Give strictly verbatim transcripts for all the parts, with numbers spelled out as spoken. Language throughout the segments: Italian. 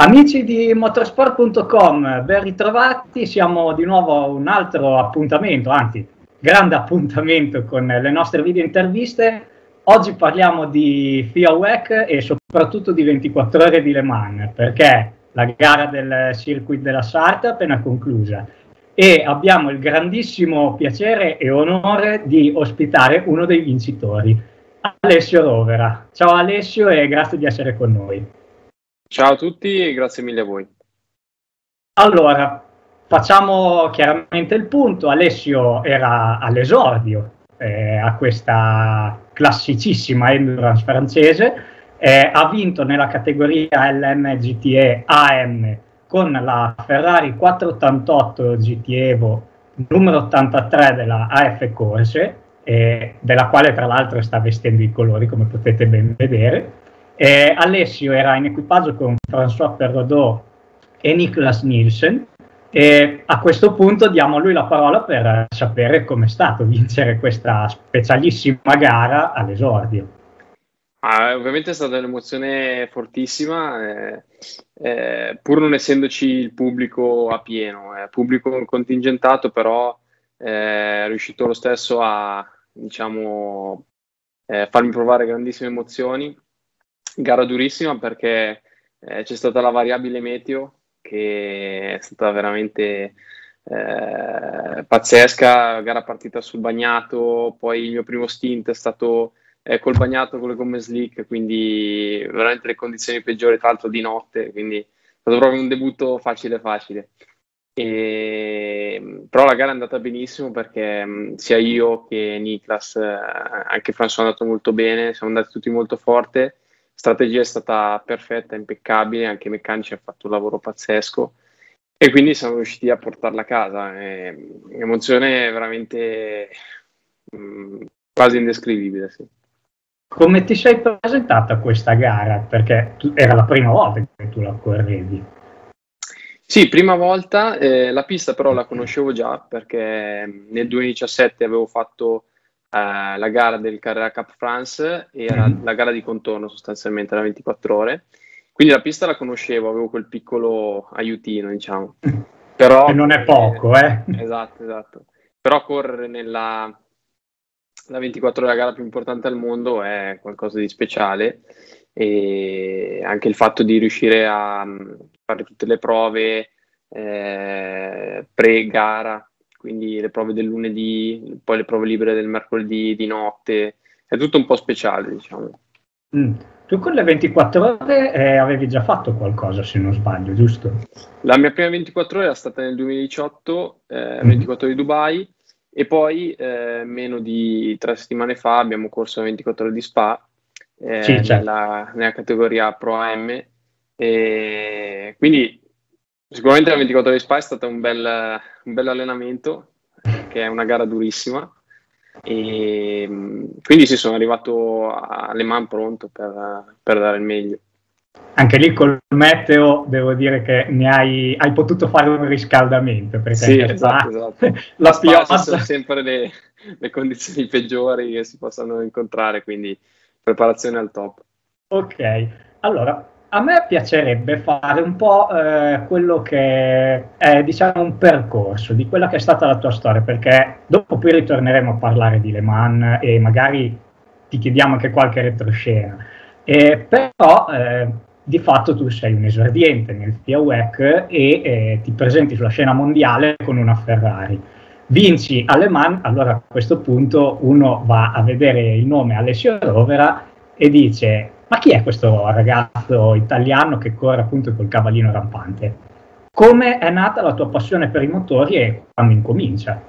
Amici di motorsport punto com, ben ritrovati, siamo di nuovo a un altro appuntamento, anzi grande appuntamento con le nostre video interviste. Oggi parliamo di F I A W E C e soprattutto di ventiquattro ore di Le Mans, perché la gara del circuit della Sarthe è appena conclusa e abbiamo il grandissimo piacere e onore di ospitare uno dei vincitori, Alessio Rovera. Ciao Alessio e grazie di essere con noi. Ciao a tutti e grazie mille a voi. Allora, facciamo chiaramente il punto. Alessio era all'esordio eh, a questa classicissima endurance francese, eh, ha vinto nella categoria L M G T E A M con la Ferrari quattrocentottantotto G T Evo numero ottantatré della A F Corse, eh, della quale tra l'altro sta vestendo i colori, come potete ben vedere. Eh, Alessio era in equipaggio con François Perraudot e Niklas Nielsen, e a questo punto diamo a lui la parola per sapere com'è stato vincere questa specialissima gara all'esordio. Ah, ovviamente è stata un'emozione fortissima, eh, eh, pur non essendoci il pubblico a pieno, eh, pubblico contingentato, però eh, è riuscito lo stesso a, diciamo, eh, farmi provare grandissime emozioni. Gara durissima perché eh, c'è stata la variabile meteo, che è stata veramente eh, pazzesca, gara partita sul bagnato, poi il mio primo stint è stato eh, col bagnato con le gomme slick, quindi veramente le condizioni peggiori, tra l'altro di notte, quindi è stato proprio un debutto facile facile. E, però la gara è andata benissimo perché mh, sia io che Niklas, eh, anche François è andato molto bene, siamo andati tutti molto forte. La strategia è stata perfetta, impeccabile, anche i meccanici hanno fatto un lavoro pazzesco e quindi siamo riusciti a portarla a casa. È un'emozione veramente mh, quasi indescrivibile. Sì. Come ti sei presentata a questa gara? Perché tu, era la prima volta che tu la correvi. Sì, prima volta, eh, la pista però la conoscevo già perché nel duemiladiciassette avevo fatto eh, la gara del Carrera Cup France, e era Mm-hmm. la gara di contorno sostanzialmente, la ventiquattro ore, quindi la pista la conoscevo, avevo quel piccolo aiutino, diciamo. Però E non è correre, poco, eh? esatto, esatto. Però correre nella la ventiquattro ore, la gara più importante al mondo, è qualcosa di speciale, e anche il fatto di riuscire a fare tutte le prove eh, pre-gara, quindi le prove del lunedì, poi le prove libere del mercoledì di notte, è tutto un po' speciale, diciamo. Mm. Tu con le ventiquattro ore eh, avevi già fatto qualcosa, se non sbaglio, giusto? La mia prima ventiquattro ore era stata nel duemiladiciotto, eh, Mm. ventiquattro ore di Dubai, e poi eh, meno di tre settimane fa abbiamo corso la ventiquattro ore di Spa, eh, Sì, certo. nella, nella categoria Pro A M, e quindi sicuramente la ventiquattro ore di Spa è stato un bel, un bel allenamento, perché è una gara durissima, e quindi sì, sono arrivato a Le Mans pronto per, per dare il meglio. Anche lì col meteo devo dire che ne hai, hai potuto fare un riscaldamento, perché Sì, anche esatto, Spa, esatto. la A Spa ci sono pioggia. sempre le, le condizioni peggiori che si possano incontrare, quindi preparazione al top. Ok, allora a me piacerebbe fare un po' eh, quello che è, diciamo, un percorso di quella che è stata la tua storia, perché dopo poi ritorneremo a parlare di Le Mans e magari ti chiediamo anche qualche retroscena. Eh, però eh, di fatto tu sei un esordiente nel F I A W E C e eh, ti presenti sulla scena mondiale con una Ferrari. Vinci a Le Mans, allora a questo punto uno va a vedere il nome Alessio Rovera e dice: ma chi è questo ragazzo italiano che corre appunto col cavallino rampante? Come è nata la tua passione per i motori e quando incomincia?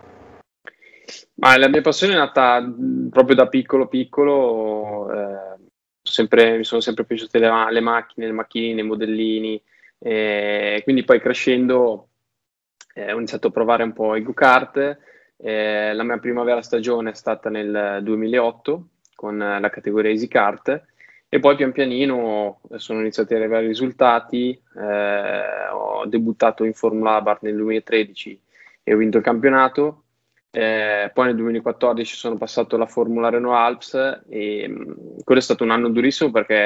Ma la mia passione è nata mh, proprio da piccolo piccolo, eh, sempre, mi sono sempre piaciute le, ma- le macchine, le macchinine, i modellini, e quindi poi crescendo eh, ho iniziato a provare un po' i go-kart. Eh, la mia prima vera stagione è stata nel duemilaotto con eh, la categoria Easy Kart, e poi pian pianino sono iniziati ad arrivare i risultati. Eh, ho debuttato in Formula Abarth nel duemilatredici e ho vinto il campionato. Eh, poi nel duemilaquattordici sono passato alla Formula Renault Alps, e mh, quello è stato un anno durissimo perché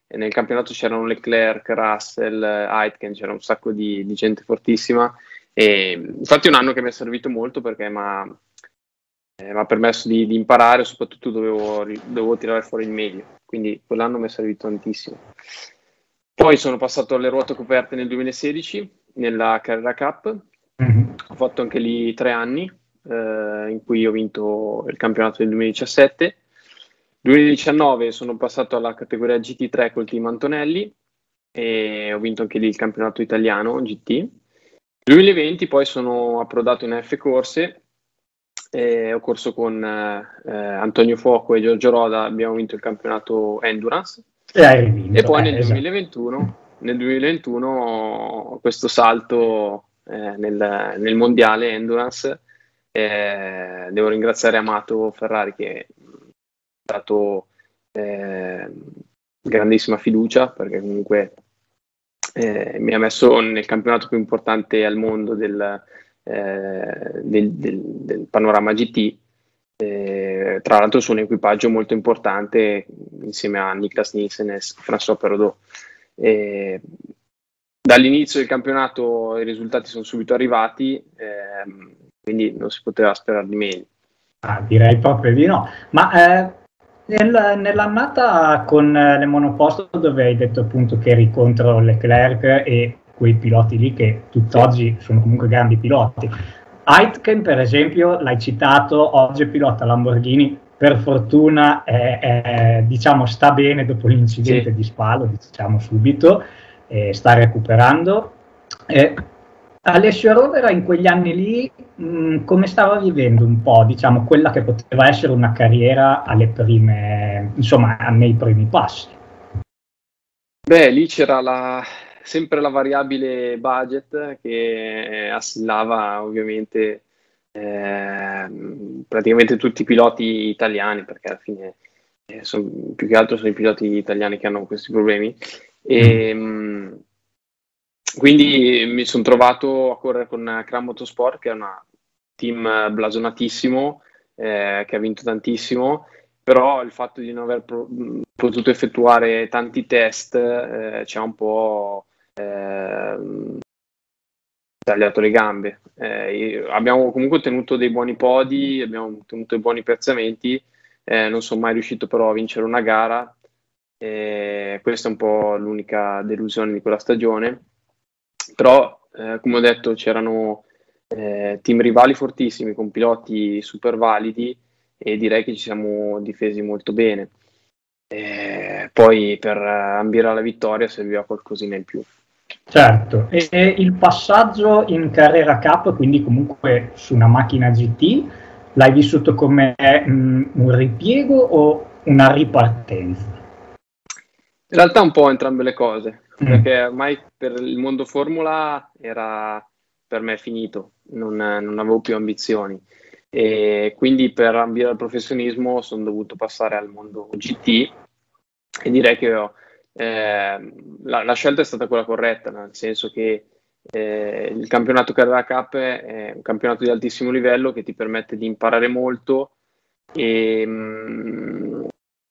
e nel campionato c'erano Leclerc, Russell, Aitken, c'era un sacco di, di gente fortissima, e infatti è un anno che mi è servito molto perché mi ha eh, permesso di, di imparare, soprattutto dovevo, dovevo tirare fuori il meglio, quindi quell'anno mi è servito tantissimo. Poi sono passato alle ruote coperte nel duemilasedici nella Carrera Cup, mm-hmm. Ho fatto anche lì tre anni eh, in cui ho vinto il campionato del duemiladiciassette. duemiladiciannove sono passato alla categoria G T tre col team Antonelli e ho vinto anche lì il campionato italiano G T. duemilaventi poi sono approdato in F Corse e ho corso con eh, Antonio Fuoco e Giorgio Roda, abbiamo vinto il campionato Endurance e, hai vinto, e poi eh, nel, esatto. duemilaventuno, nel duemilaventuno questo salto eh, nel, nel mondiale Endurance, eh, devo ringraziare Amato Ferrari che ha dato eh, grandissima fiducia perché comunque eh, mi ha messo nel campionato più importante al mondo del, eh, del, del, del panorama G T, eh, tra l'altro su un equipaggio molto importante insieme a Niklas Nielsen e François Perraudot. Eh, dall'inizio del campionato i risultati sono subito arrivati, eh, quindi non si poteva sperare di meglio. Ah, direi proprio di no, ma eh, nel, nell'annata con le monoposto dove hai detto appunto che eri contro Leclerc e quei piloti lì che tutt'oggi sì. sono comunque grandi piloti, Aitken per esempio l'hai citato, oggi è pilota Lamborghini, per fortuna è, è, diciamo sta bene dopo l'incidente sì. di Spalo, diciamo subito, e sta recuperando. E Alessio Rovera in quegli anni lì mh, come stava vivendo un po', diciamo, quella che poteva essere una carriera alle prime, insomma, nei primi passi? Beh, lì c'era la, sempre la variabile budget che assillava ovviamente eh, praticamente tutti i piloti italiani, perché alla fine eh, son, più che altro sono i piloti italiani che hanno questi problemi. E, mm. Quindi mi sono trovato a correre con Kram Motorsport, che è un team blasonatissimo, eh, che ha vinto tantissimo, però il fatto di non aver pro- potuto effettuare tanti test eh, ci ha un po' eh, tagliato le gambe. Eh, abbiamo comunque ottenuto dei buoni podi, abbiamo ottenuto dei buoni piazzamenti, eh, non sono mai riuscito però a vincere una gara, eh, questa è un po' l'unica delusione di quella stagione. Però, eh, come ho detto, c'erano eh, team rivali fortissimi con piloti super validi e direi che ci siamo difesi molto bene. Eh, poi per ambire alla vittoria serviva qualcosina in più. Certo, e, e il passaggio in Carrera Cup, quindi comunque su una macchina G T, l'hai vissuto come mh, un ripiego o una ripartenza? In realtà un po' entrambe le cose, mm. perché ormai per il mondo Formula era per me finito, non, non avevo più ambizioni e quindi per ambire al professionismo sono dovuto passare al mondo G T e direi che ho, eh, la, la scelta è stata quella corretta, nel senso che eh, il campionato Carrera Cup è un campionato di altissimo livello che ti permette di imparare molto e... Mh,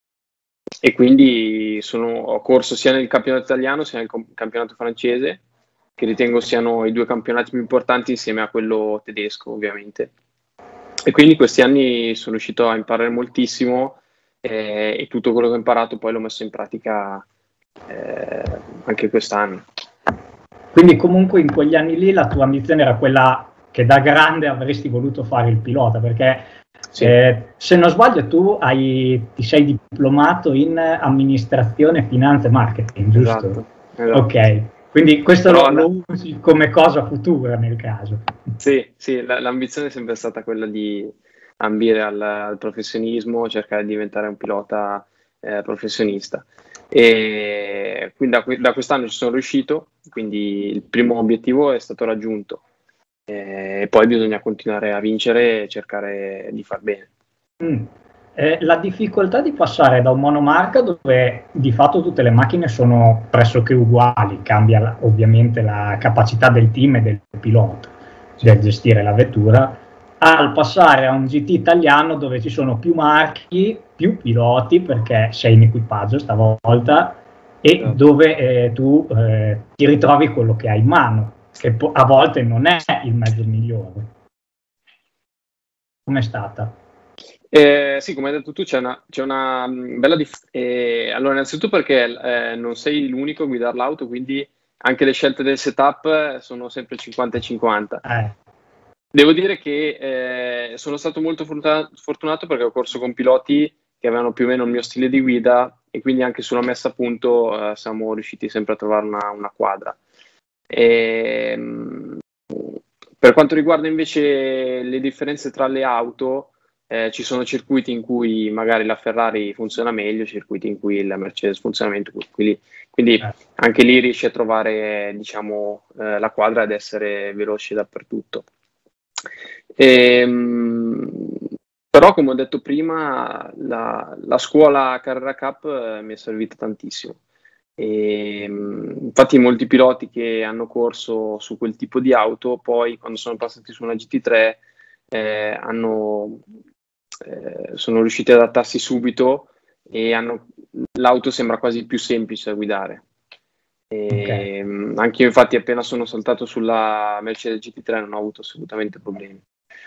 E quindi sono, ho corso sia nel campionato italiano sia nel campionato francese, che ritengo siano i due campionati più importanti insieme a quello tedesco ovviamente. E quindi questi anni sono riuscito a imparare moltissimo eh, e tutto quello che ho imparato poi l'ho messo in pratica eh, anche quest'anno. Quindi comunque in quegli anni lì la tua ambizione era quella che da grande avresti voluto fare il pilota, perché sì. eh, se non sbaglio tu hai, ti sei diplomato in amministrazione, finanza e marketing, giusto? Esatto, esatto. Ok, quindi questo lo, la... lo usi come cosa futura nel caso. Sì, sì, la, l'ambizione è sempre stata quella di ambire al, al professionismo, cercare di diventare un pilota eh, professionista. E quindi da, da quest'anno ci sono riuscito, quindi il primo obiettivo è stato raggiunto. E poi bisogna continuare a vincere e cercare di far bene. Mm. Eh, la difficoltà di passare da un monomarca dove di fatto tutte le macchine sono pressoché uguali, cambia la, ovviamente la capacità del team e del pilota del gestire la vettura, al passare a un G T italiano dove ci sono più marchi, più piloti perché sei in equipaggio stavolta e certo. dove eh, tu eh, ti ritrovi quello che hai in mano, che a volte non è il mezzo migliore. Com'è stata? Eh, sì, come hai detto tu, c'è una, c'è una bella differenza. Eh, allora, innanzitutto perché eh, non sei l'unico a guidare l'auto, quindi anche le scelte del setup sono sempre cinquanta e cinquanta. Eh. Devo dire che eh, sono stato molto fortunato perché ho corso con piloti che avevano più o meno il mio stile di guida e quindi anche sulla messa a punto eh, siamo riusciti sempre a trovare una, una quadra. E, per quanto riguarda invece le differenze tra le auto, eh, ci sono circuiti in cui magari la Ferrari funziona meglio, circuiti in cui la Mercedes funziona meglio, quindi, quindi anche lì riesci a trovare, diciamo, eh, la quadra ed essere veloce dappertutto. Ehm, però, come ho detto prima, la, la scuola Carrera Cup eh, mi è servita tantissimo. E, infatti molti piloti che hanno corso su quel tipo di auto poi quando sono passati su una G T tre eh, hanno, eh, sono riusciti ad adattarsi subito e hanno, l'auto sembra quasi più semplice da guidare. E, okay. Anche io infatti appena sono saltato sulla Mercedes G T tre non ho avuto assolutamente problemi.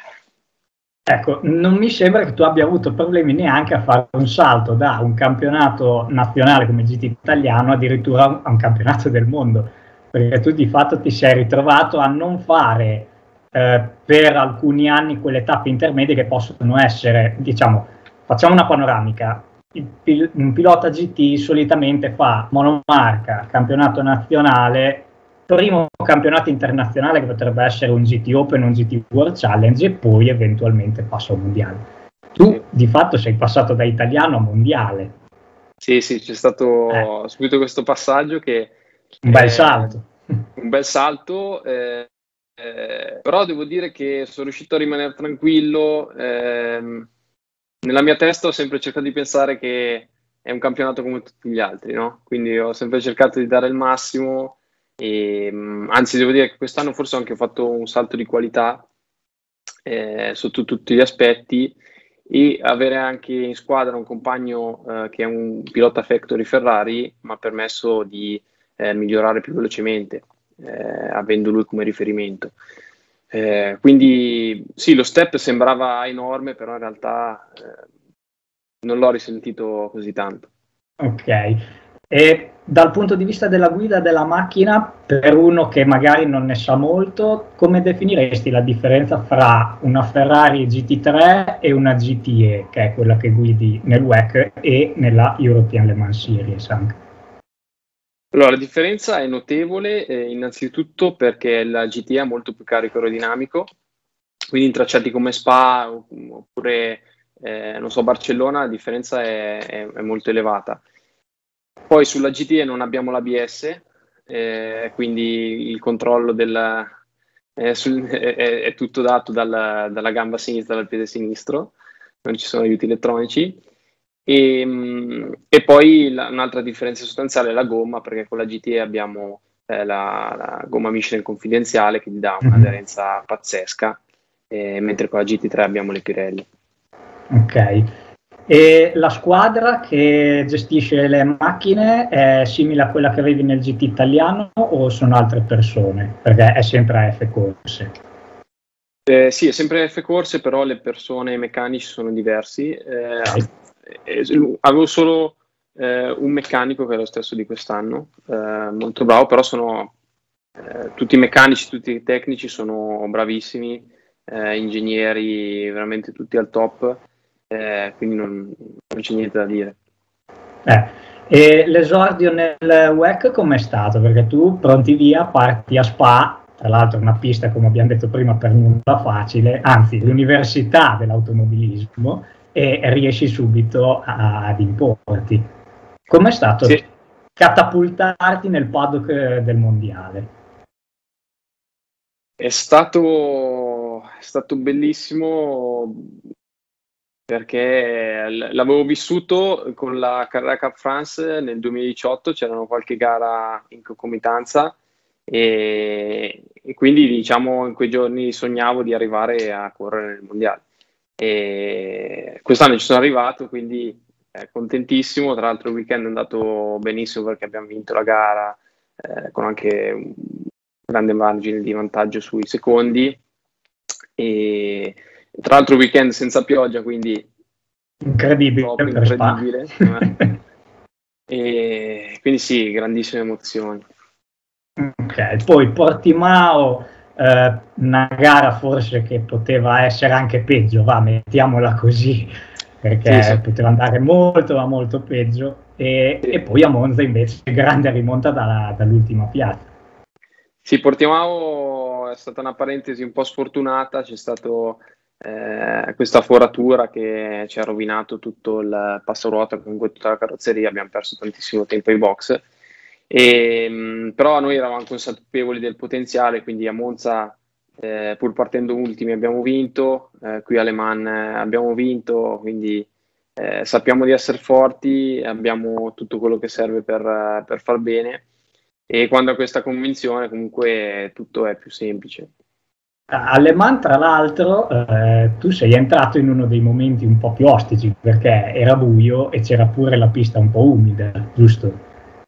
Ecco, non mi sembra che tu abbia avuto problemi neanche a fare un salto da un campionato nazionale come G T italiano addirittura a un campionato del mondo, perché tu di fatto ti sei ritrovato a non fare eh, per alcuni anni quelle tappe intermedie che possono essere, diciamo, facciamo una panoramica, il pil- un pilota G T solitamente fa monomarca, campionato nazionale, primo campionato internazionale che potrebbe essere un G T Open, un G T World Challenge e poi eventualmente passo al mondiale. Tu sì. Di fatto sei passato da italiano a mondiale. Sì, sì, c'è stato eh. subito questo passaggio che... Un bel eh, salto. Un bel salto, eh, eh, però devo dire che sono riuscito a rimanere tranquillo. Eh, nella mia testa ho sempre cercato di pensare che è un campionato come tutti gli altri, no? Quindi ho sempre cercato di dare il massimo. E, anzi, devo dire che quest'anno forse ho anche fatto un salto di qualità eh, sotto tutti gli aspetti e avere anche in squadra un compagno eh, che è un pilota Factory Ferrari mi ha permesso di eh, migliorare più velocemente eh, avendo lui come riferimento. Eh, quindi sì, lo step sembrava enorme, però in realtà eh, non l'ho risentito così tanto. Ok. E dal punto di vista della guida della macchina, per uno che magari non ne sa molto, come definiresti la differenza fra una Ferrari G T tre e una G T E, che è quella che guidi nel W E C e nella European Le Mans Series anche? Allora, la differenza è notevole, eh, innanzitutto perché la G T E è molto più carico aerodinamico, quindi in tracciati come Spa oppure, eh, non so, Barcellona, la differenza è, è, è molto elevata. Poi sulla G T E non abbiamo l'A B S, eh, quindi il controllo del, eh, sul, è, è tutto dato dalla, dalla gamba sinistra, dal piede sinistro, non ci sono aiuti elettronici. E, e poi la, un'altra differenza sostanziale è la gomma, perché con la G T E abbiamo eh, la, la gomma Michelin confidenziale che gli dà un'aderenza pazzesca, eh, mentre con la G T tre abbiamo le Pirelli. Ok. E la squadra che gestisce le macchine è simile a quella che avevi nel G T italiano o sono altre persone? Perché è sempre F Corse. Eh, sì, è sempre F Corse, però le persone, i meccanici sono diversi. Eh, okay. eh, avevo solo eh, un meccanico che è lo stesso di quest'anno, eh, molto bravo, però sono eh, tutti i meccanici, tutti i tecnici sono bravissimi, eh, ingegneri veramente tutti al top. Eh, quindi non, non c'è niente da dire. Eh, e l'esordio nel W E C com'è stato? Perché tu pronti via, parti a Spa, tra l'altro una pista come abbiamo detto prima per nulla facile, anzi l'università dell'automobilismo, e riesci subito a, ad importi. Com'è stato sì. catapultarti nel paddock del mondiale? È stato, è stato bellissimo perché l'avevo vissuto con la Carrera Cup France nel duemiladiciotto, c'erano qualche gara in concomitanza e, e quindi diciamo in quei giorni sognavo di arrivare a correre nel mondiale. E quest'anno ci sono arrivato, quindi eh, contentissimo. Tra l'altro il weekend è andato benissimo perché abbiamo vinto la gara eh, con anche un grande margine di vantaggio sui secondi, e tra l'altro weekend senza pioggia, quindi incredibile per incredibile. Spa. E quindi sì, grandissime emozioni. Ok, poi Portimao, eh, una gara forse che poteva essere anche peggio, va, mettiamola così, perché Sì, sì. poteva andare molto ma molto peggio, e, Sì. e poi a Monza invece grande rimonta dalla, dall'ultima piazza. Sì, Portimao è stata una parentesi un po' sfortunata, c'è stato eh, questa foratura che ci ha rovinato tutto il passaruota, comunque tutta la carrozzeria, abbiamo perso tantissimo tempo ai box, e, mh, però noi eravamo consapevoli del potenziale, quindi a Monza, eh, pur partendo ultimi, abbiamo vinto, eh, qui a Le Mans eh, abbiamo vinto, quindi eh, sappiamo di essere forti, abbiamo tutto quello che serve per, per far bene. E quando ho questa convinzione, comunque tutto è più semplice. A Le Mans, tra l'altro, eh, tu sei entrato in uno dei momenti un po' più ostici, perché era buio e c'era pure la pista un po' umida, giusto?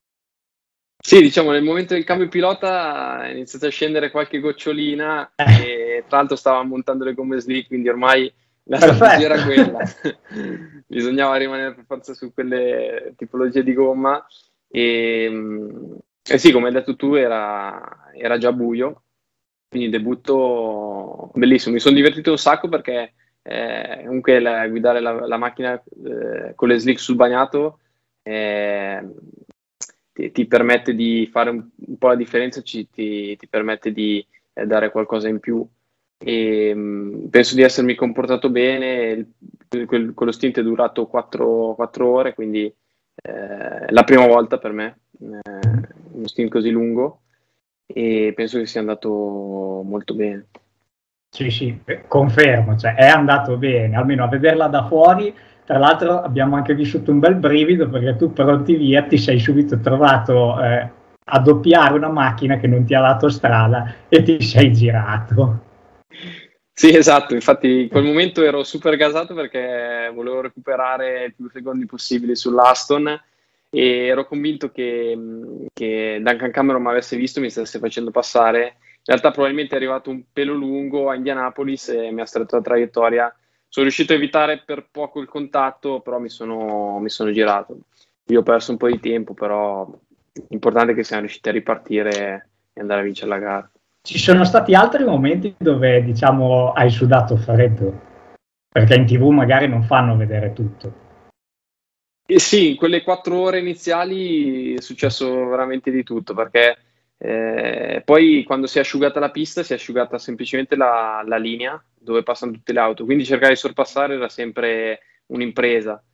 Sì, diciamo, nel momento del cambio pilota è iniziato a scendere qualche gocciolina e tra l'altro stava montando le gomme slick, quindi ormai la strategia era quella. Bisognava rimanere per forza su quelle tipologie di gomma e, e sì, come hai detto tu, era, era già buio, quindi debutto bellissimo. Mi sono divertito un sacco perché eh, comunque la, guidare la, la macchina eh, con le slick sul bagnato eh, ti, ti permette di fare un, un po' la differenza, ci, ti, ti permette di eh, dare qualcosa in più. E, mh, penso di essermi comportato bene. Il, quel, quello stint è durato quattro ore, quindi eh, la prima volta per me, eh, uno stint così lungo, e penso che sia andato molto bene. Sì, sì, confermo, cioè è andato bene, almeno a vederla da fuori. Tra l'altro abbiamo anche vissuto un bel brivido perché tu pronti via ti sei subito trovato eh, a doppiare una macchina che non ti ha dato strada e ti sei girato. Sì, esatto, infatti in quel momento ero super gasato perché volevo recuperare più secondi possibili sull'Aston e ero convinto che, che Duncan Cameron mi avesse visto e mi stesse facendo passare. In realtà probabilmente è arrivato un pelo lungo a Indianapolis e mi ha stretto la traiettoria. Sono riuscito a evitare per poco il contatto, però mi sono, mi sono girato. Io ho perso un po' di tempo, però l'importante è che siamo riusciti a ripartire e andare a vincere la gara. Ci sono stati altri momenti dove, diciamo, hai sudato freddo, perché in tivù magari non fanno vedere tutto. Eh sì, in quelle quattro ore iniziali è successo veramente di tutto, perché eh, poi quando si è asciugata la pista si è asciugata semplicemente la, la linea dove passano tutte le auto, quindi cercare di sorpassare era sempre un'impresa.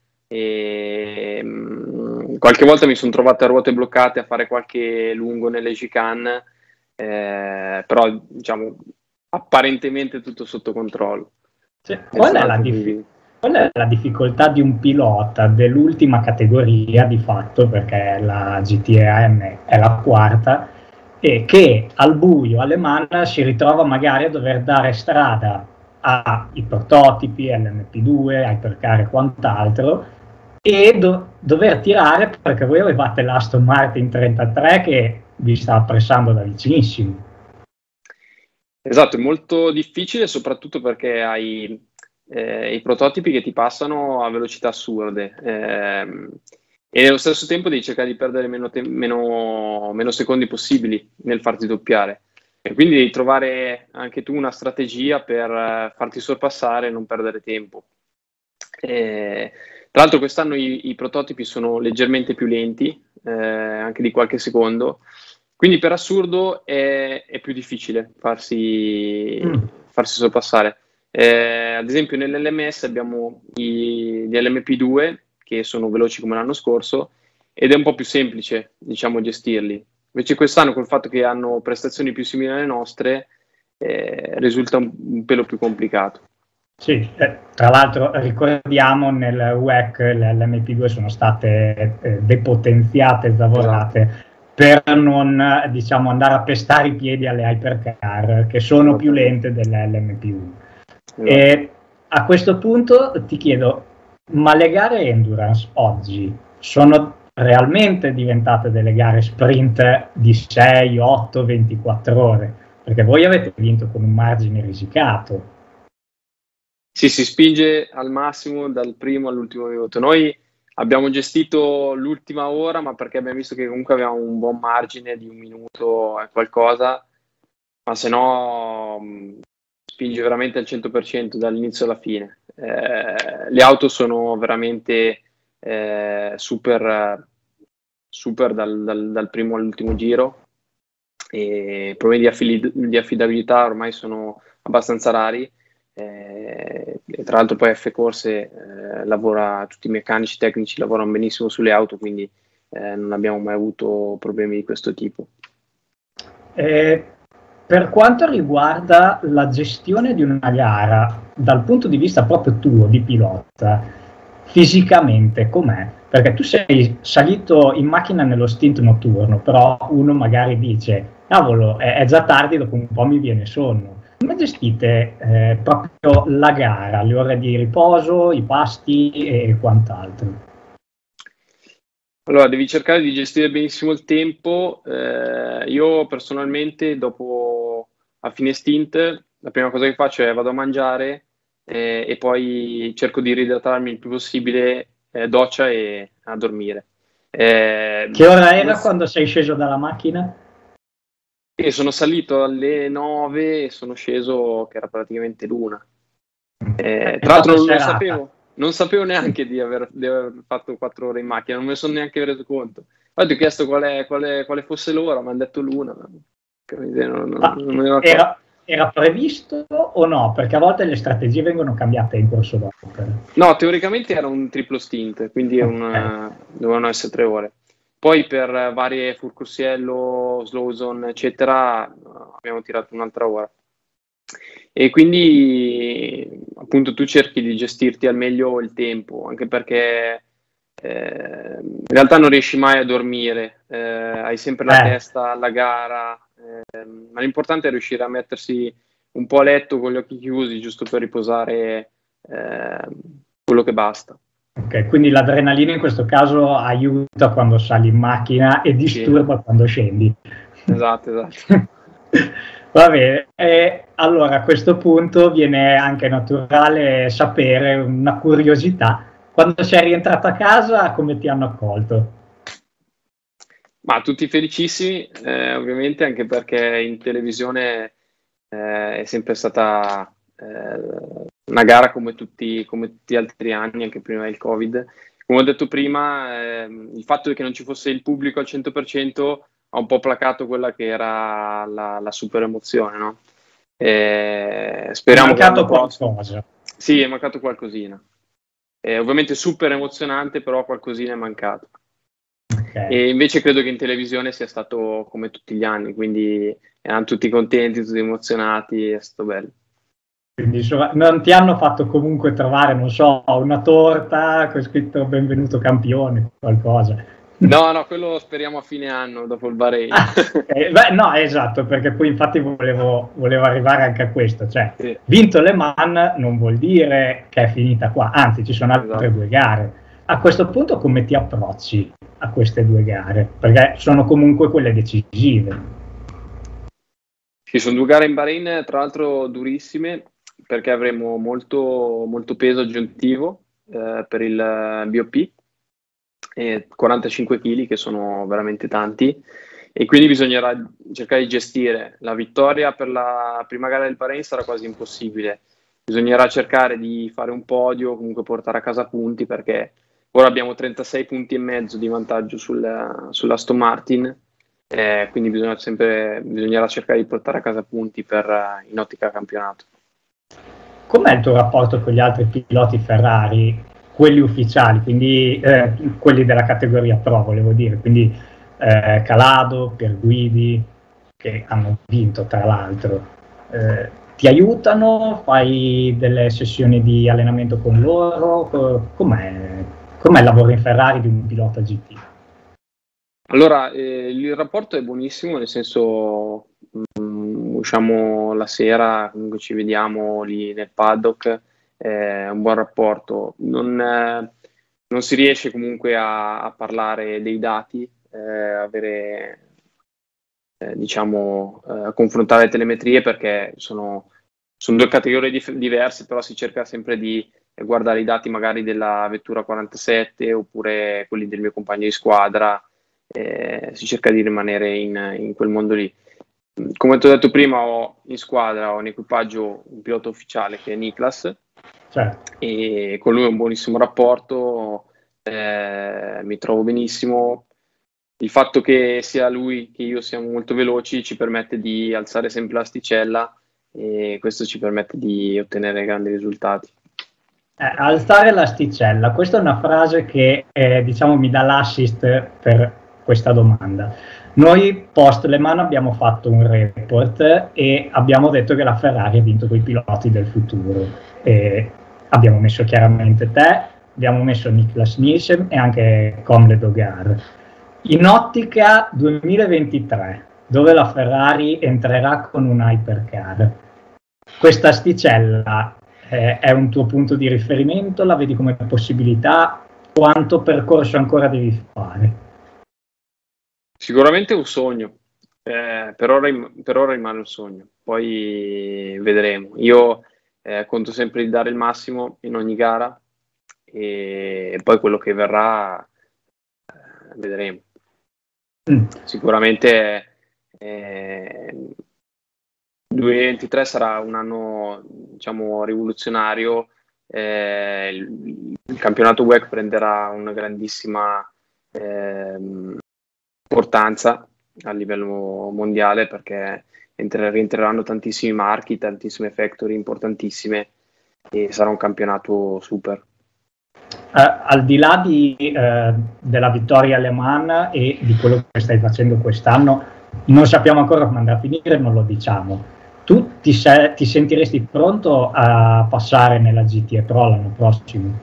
E, mh, qualche volta mi sono trovato a ruote bloccate a fare qualche lungo nelle chicane, eh, però diciamo apparentemente tutto sotto controllo. Cioè, qual, è la dif- qual è la difficoltà di un pilota dell'ultima categoria di fatto, perché la G T E A M è la quarta, e che al buio, alle mani, si ritrova magari a dover dare strada ai prototipi, L M P due, Hypercar e quant'altro, e do- dover tirare perché voi avevate l'Aston Martin trentatré che vi stava pressando da vicinissimo. Esatto, è molto difficile soprattutto perché hai eh, i prototipi che ti passano a velocità assurde ehm, e allo stesso tempo devi cercare di perdere meno, te- meno, meno secondi possibili nel farti doppiare e quindi devi trovare anche tu una strategia per eh, farti sorpassare e non perdere tempo. E, tra l'altro quest'anno i, i prototipi sono leggermente più lenti, eh, anche di qualche secondo, quindi per assurdo è, è più difficile farsi, Mm. farsi sorpassare. Eh, ad esempio nell'L M S abbiamo i, gli L M P due che sono veloci come l'anno scorso ed è un po' più semplice, diciamo, gestirli. Invece quest'anno col fatto che hanno prestazioni più simili alle nostre eh, risulta un, un pelo più complicato. Sì, eh, tra l'altro ricordiamo nel W E C le L M P due sono state eh, depotenziate, zavorate, Esatto. per non eh, diciamo, andare a pestare i piedi alle hypercar che sono più lente delle L M P uno. Esatto. E a questo punto ti chiedo, Ma le gare endurance oggi sono realmente diventate delle gare sprint di sei, otto, ventiquattro ore? Perché voi avete vinto con un margine risicato. Sì, si spinge al massimo dal primo all'ultimo minuto. Noi abbiamo gestito l'ultima ora, ma perché abbiamo visto che comunque avevamo un buon margine di un minuto e qualcosa, ma se no mh, spinge veramente al cento per cento dall'inizio alla fine. Eh, le auto sono veramente eh, super, super dal, dal- dal primo all'ultimo giro, e problemi di, affili- di affidabilità ormai sono abbastanza rari. Eh, e tra l'altro poi F Corse eh, lavora, tutti i meccanici tecnici lavorano benissimo sulle auto, quindi eh, non abbiamo mai avuto problemi di questo tipo. Eh, per quanto riguarda la gestione di una gara, dal punto di vista proprio tuo, di pilota, fisicamente com'è? Perché tu sei salito in macchina nello stint notturno, però uno magari dice, cavolo, è, è già tardi, dopo un po' mi viene sonno. Come gestite eh, proprio la gara, le ore di riposo, i pasti e quant'altro? Allora, devi cercare di gestire benissimo il tempo. Eh, io personalmente, dopo a fine stint, la prima cosa che faccio è vado a mangiare eh, e poi cerco di riidratarmi il più possibile, eh, doccia e a dormire. Eh, Che ora come era s- quando sei sceso dalla macchina? e sono salito alle nove e sono sceso che era praticamente l'una. Eh, È tra l'altro stata non lo serata. sapevo, non sapevo neanche di aver, di aver fatto quattro ore in macchina, non me ne sono neanche reso conto. Poi ti ho chiesto quale, quale, quale fosse l'ora, mi hanno detto l'una, ma non, non, Ma non me ne ero accorto. era, era previsto o no? Perché a volte le strategie vengono cambiate in corso d'opera. No, teoricamente era un triplo stint, quindi un, Ok. eh, dovevano essere tre ore. Poi per varie Furcursiello, slow zone, eccetera, abbiamo tirato un'altra ora. E quindi appunto tu cerchi di gestirti al meglio il tempo, anche perché eh, in realtà non riesci mai a dormire, eh, hai sempre la Eh, testa alla gara, eh, ma l'importante è riuscire a mettersi un po' a letto con gli occhi chiusi, giusto per riposare eh, quello che basta. ok, quindi l'adrenalina in questo caso aiuta quando sali in macchina e Sì, disturba quando scendi. esatto, esatto. Va bene, e allora a questo punto viene anche naturale sapere una curiosità. Quando sei rientrato a casa, come ti hanno accolto? Ma tutti felicissimi, eh, ovviamente, anche perché in televisione eh, è sempre stata eh, una gara come tutti, come tutti gli altri anni, anche prima del Covid. Come ho detto prima, ehm, il fatto che non ci fosse il pubblico al cento per cento ha un po' placato quella che era la, la super emozione, no? Eh, È speriamo che l'anno mancato prossimo. qualcosa. Sì, è mancato qualcosina. Eh, ovviamente super emozionante, però qualcosina è mancato. Ok. E invece credo che in televisione sia stato come tutti gli anni, quindi erano tutti contenti, tutti emozionati, è stato bello. Quindi insomma, non ti hanno fatto comunque trovare, non so, una torta con scritto benvenuto campione, qualcosa. No, no, quello speriamo a fine anno, dopo il Bahrain. Ah, eh, beh, no, esatto, perché poi infatti volevo, volevo arrivare anche a questo, cioè Sì, vinto Le Mans non vuol dire che è finita qua, anzi ci sono altre esatto. due gare. A questo punto come ti approcci a queste due gare? Perché sono comunque quelle decisive. Ci sono due gare in Bahrain, tra l'altro durissime, perché avremo molto, molto peso aggiuntivo eh, per il B O P, e quarantacinque chili che sono veramente tanti, e quindi bisognerà cercare di gestire. La vittoria per la prima gara del Bahrain sarà quasi impossibile, bisognerà cercare di fare un podio, comunque portare a casa punti, perché ora abbiamo trentasei punti e mezzo di vantaggio sul, sull'Aston Martin, eh, quindi bisogna sempre, bisognerà cercare di portare a casa punti per, eh, in ottica campionato. Com'è il tuo rapporto con gli altri piloti Ferrari, quelli ufficiali, quindi eh, quelli della categoria Pro, volevo dire, quindi eh, Calado, Pierguidi, che hanno vinto tra l'altro. Eh, ti aiutano? Fai delle sessioni di allenamento con loro? Co- Com'è, com'è il lavoro in Ferrari di un pilota G T? Allora, eh, il rapporto è buonissimo, nel senso, mh, usciamo la sera, comunque ci vediamo lì nel paddock eh, un buon rapporto. Non, eh, non si riesce comunque a, a parlare dei dati, eh, avere, eh, diciamo, eh, confrontare le telemetrie, perché sono, sono due categorie dif- diverse, però si cerca sempre di guardare i dati magari della vettura quarantasette oppure quelli del mio compagno di squadra, eh, si cerca di rimanere in, in quel mondo lì. Come ti ho detto prima, ho in squadra, ho in equipaggio un pilota ufficiale che è Niklas, Certo. e con lui ho un buonissimo rapporto, eh, mi trovo benissimo. Il fatto che sia lui che io siamo molto veloci ci permette di alzare sempre l'asticella, e questo ci permette di ottenere grandi risultati. Eh, alzare l'asticella, questa è una frase che eh, diciamo mi dà l'assist per questa domanda. Noi post Le Mans abbiamo fatto un report e abbiamo detto che la Ferrari ha vinto con i piloti del futuro. E abbiamo messo chiaramente te, abbiamo messo Niklas Nielsen e anche Comle Dogar. In ottica duemilaventitré, dove la Ferrari entrerà con un hypercar, questa asticella eh, è un tuo punto di riferimento? La vedi come possibilità? Quanto percorso ancora devi fare? Sicuramente è un sogno, eh, per ora, per ora rimane un sogno, poi vedremo. Io eh, conto sempre di dare il massimo in ogni gara, e poi quello che verrà eh, vedremo. Mm. Sicuramente eh, duemilaventitré sarà un anno, diciamo, rivoluzionario. Eh, il, il campionato W E C prenderà una grandissima eh, importanza a livello mondiale, perché entre, rientreranno tantissimi marchi, tantissime factory importantissime, e sarà un campionato super. Uh, al di là di, uh, della vittoria Le Mans e di quello che stai facendo quest'anno, non sappiamo ancora come andrà a finire, non lo diciamo. Tu ti, se- ti sentiresti pronto a passare nella G T E Pro l'anno prossimo?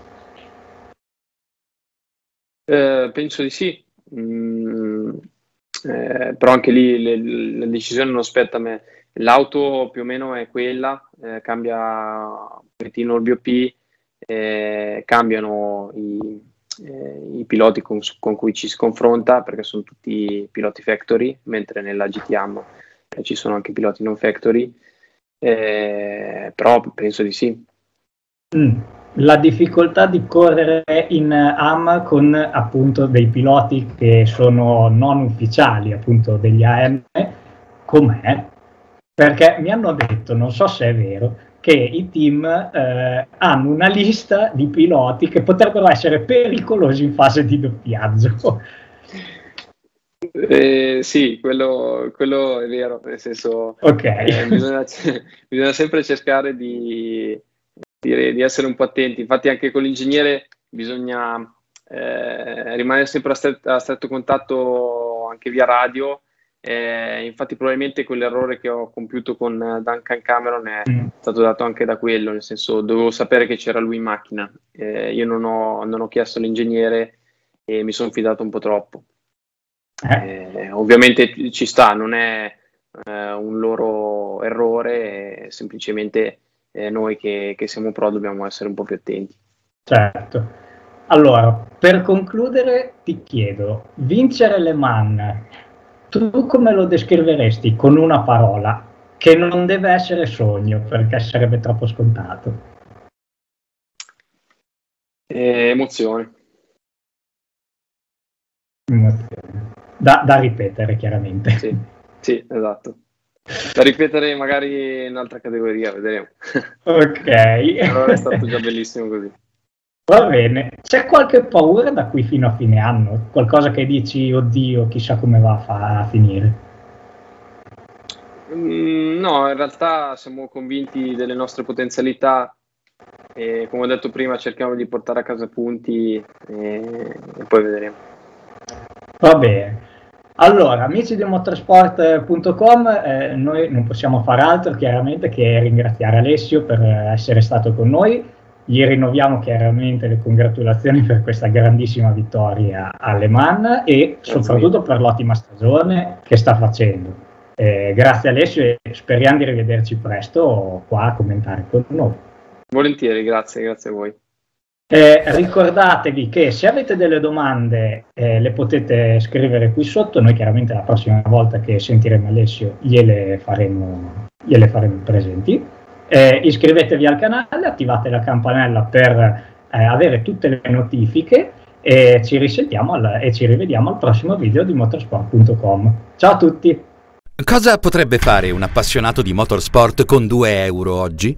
Eh, penso di sì, mm, eh, però anche lì le, la decisione non spetta a me. L'auto più o meno è quella, eh, cambia un pochettino il B O P, eh, cambiano i, eh, i piloti con, con cui ci si confronta, perché sono tutti piloti factory, mentre nella G T A M eh, ci sono anche piloti non factory, eh, però penso di sì. Mm. La difficoltà di correre in A M con appunto dei piloti che sono non ufficiali, appunto degli A M, com'è? Perché mi hanno detto, non so se è vero, che i team eh, hanno una lista di piloti che potrebbero essere pericolosi in fase di doppiaggio. Eh, sì, quello, quello è vero, nel senso, okay. eh, bisogna, bisogna sempre cercare di, di, di essere un po' attenti. Infatti anche con l'ingegnere bisogna eh, rimanere sempre a stretto, a stretto contatto anche via radio. Eh, infatti probabilmente quell'errore che ho compiuto con Duncan Cameron è mm. stato dato anche da quello, nel senso dovevo sapere che c'era lui in macchina. Eh, io non ho, non ho chiesto all'ingegnere e mi sono fidato un po' troppo. Eh, ovviamente ci sta, non è eh, un loro errore, è semplicemente eh, noi che, che siamo pro dobbiamo essere un po' più attenti. Certo. Allora, per concludere ti chiedo, vincere Le Mans, tu come lo descriveresti con una parola che non deve essere sogno, perché sarebbe troppo scontato? Eh, emozione. Emozione. Da, da ripetere chiaramente. Sì, sì, esatto. Da ripetere magari in un'altra categoria, vedremo. Ok. Allora è stato già bellissimo così. Va bene. C'è qualche paura da qui fino a fine anno? Qualcosa che dici, oddio, chissà come va a, fa- a finire? Mm, no, in realtà siamo convinti delle nostre potenzialità e come ho detto prima cerchiamo di portare a casa punti e, e poi vedremo. Va bene. Allora, amici di motorsport punto com, eh, noi non possiamo fare altro chiaramente che ringraziare Alessio per essere stato con noi. Gli rinnoviamo chiaramente le congratulazioni per questa grandissima vittoria a Le Mans e grazie soprattutto mille per l'ottima stagione che sta facendo. Eh, grazie Alessio e speriamo di rivederci presto qua a commentare con noi. Volentieri, grazie, grazie a voi. Eh, ricordatevi che se avete delle domande eh, le potete scrivere qui sotto, noi chiaramente la prossima volta che sentiremo Alessio gliele faremo, gliele faremo presenti. Eh, iscrivetevi al canale, attivate la campanella per eh, avere tutte le notifiche e ci risentiamo al, e ci rivediamo al prossimo video di motorsport punto com. Ciao a tutti! Cosa potrebbe fare un appassionato di motorsport con due euro oggi?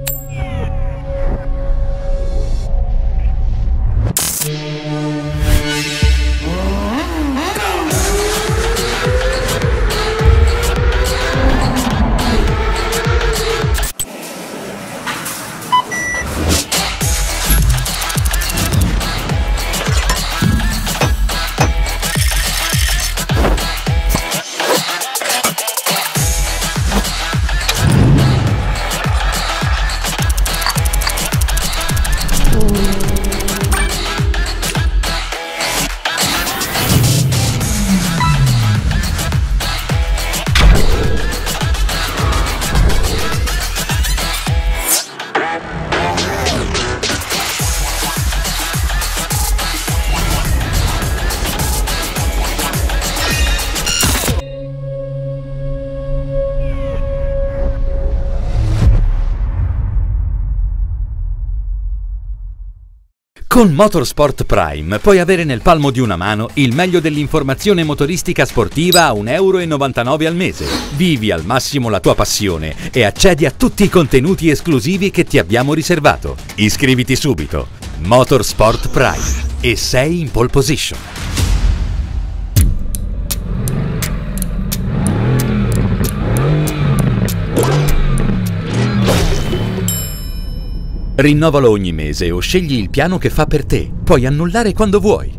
Con Motorsport Prime puoi avere nel palmo di una mano il meglio dell'informazione motoristica sportiva a un euro e novantanove al mese. Vivi al massimo la tua passione e accedi a tutti i contenuti esclusivi che ti abbiamo riservato. Iscriviti subito. Motorsport Prime e sei in pole position. Rinnovalo ogni mese o scegli il piano che fa per te. Puoi annullare quando vuoi.